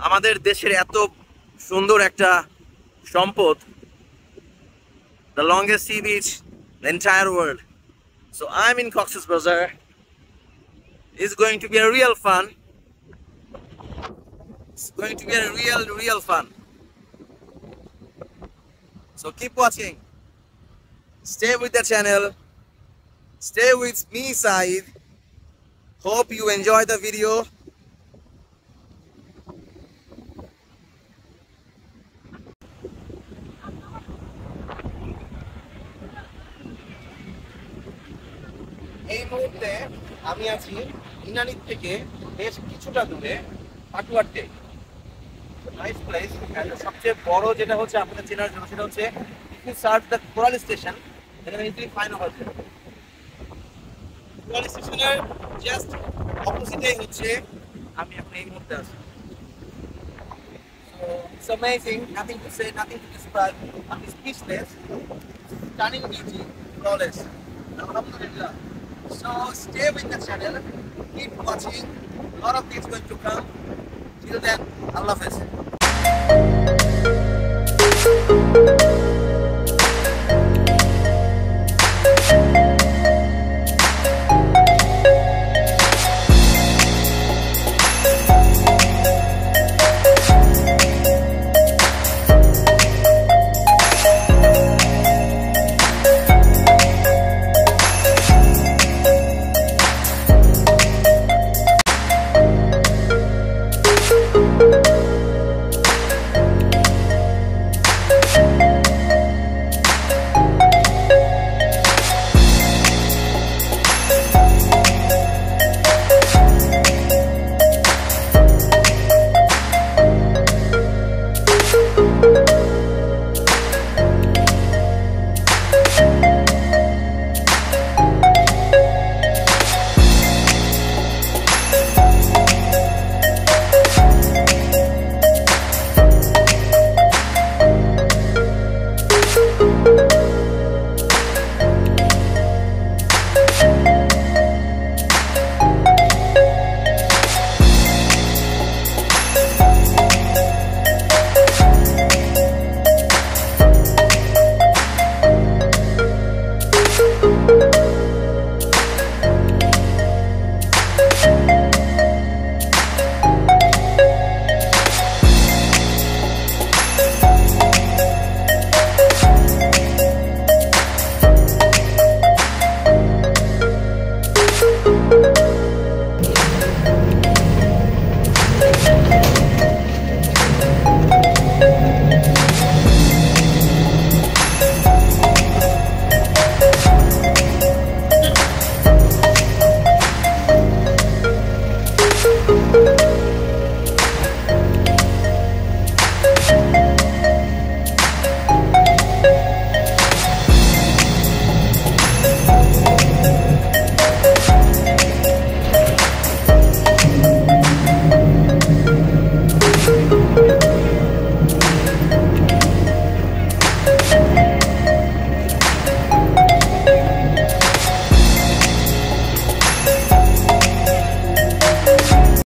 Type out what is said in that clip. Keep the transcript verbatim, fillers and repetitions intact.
আমাদের দেশের এত সুন্দর একটা সম্পদ, the longest sea beach in the entire world. So I'm in Coxsbazar. It's going to be a real fun. It's going to be a real, real fun. So keep watching. Stay with the channel. Stay with me, Saeed. Hope you enjoy the video. এই মুহূর্তে আমি আছি ইনানি থেকে বেশ কিছুটা দূরে পাটুয়ারতে। Nice place. সবচেয়ে বড় যেটা হচ্ছে আপনাদের চেনার জন্য সেটা হচ্ছে if you search the coral station then you will find out there. Coral স্টেশনের জাস্ট অপোজিটেই হচ্ছে আমি এখন এই মুহূর্তে আছি। So it's amazing, nothing to say, nothing to describe. I'm speechless. Stunning beauty, flawless. Alhamdulillah. So stay with the channel, keep watching. A lot of things going to come. Till then, Allah Hafiz.